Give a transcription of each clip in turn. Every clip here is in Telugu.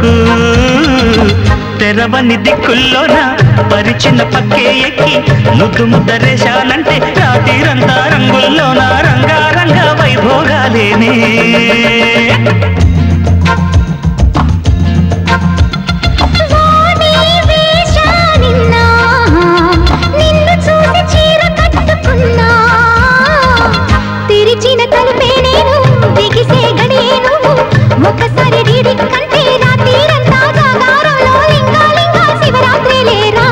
సోకు తెరవని దిక్కుల్లోన పరిచిన పక్కే ఎక్కి ముద్దు ముద్దరేశానంటే రాత్రిరంతా రంగుల్లోన రంగారంగ వైభోగాలేనే తెరిచిన తలుపే నేను బిగిసే గడియే నువ్వు ఒకసారి డీడి కంటే రాత్రిరంతా జాగారంలో లింగా లింగా శివరాత్రి లేరా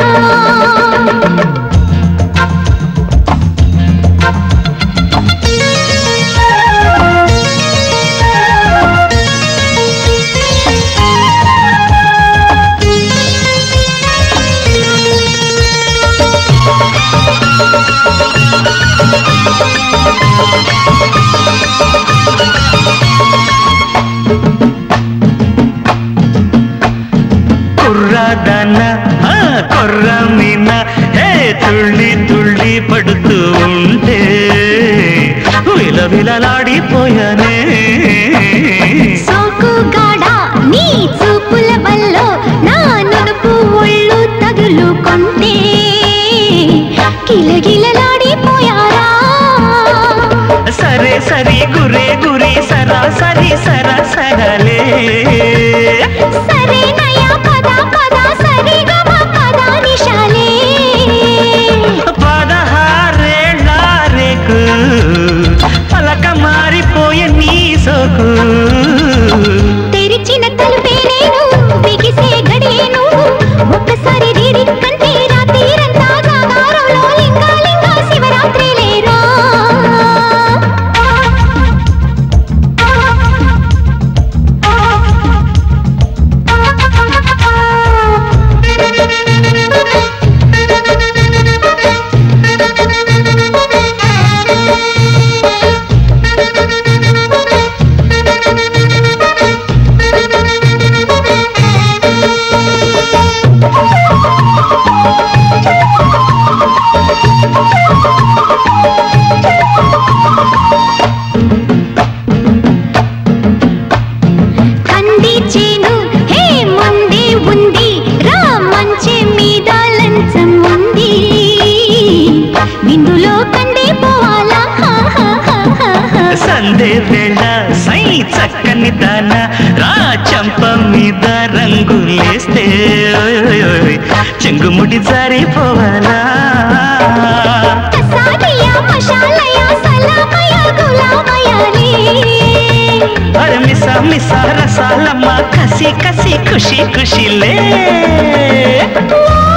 కొర్రమీన హే తుళ్ళి తుళ్ళి పడుతూ ఉంటే విలవిలలాడిపోయానే సోకుగాడా నీ చూపుల వల్లో నా నునుపు ఒళ్ళు తగులుకుంటే గిలగిలలాడిపోయారా సరే సరి గురే గురి సరాసరి సరసరలే సరే నయా పద పద సరి గమ పద నిశాలే 16 రేకు పలక మారిపోయే నీ సోకు తెరిచిన తలుపే నేను బిగిసే గడియే నువ్వు ఒక్కసారి డీడి కంటే రాత్రిరంతా జాగారంలో లింగా లింగా శివరాత్రి లేరా కంది చేను హే ముందే ఉంది రా మంచె మీద లంచం ఉంది విందులో కండే పోవాలా సందే వేళ సై చక్కని దాన రా చంప మీద రంగులేస్తే చెంగుముడి జారిపోవాలా కసాలియా మషాలయా సలామయా గులామయాలే అరే మిసా మిసా రసాలమ్మ కసి కసి ఖుషి ఖుషిలే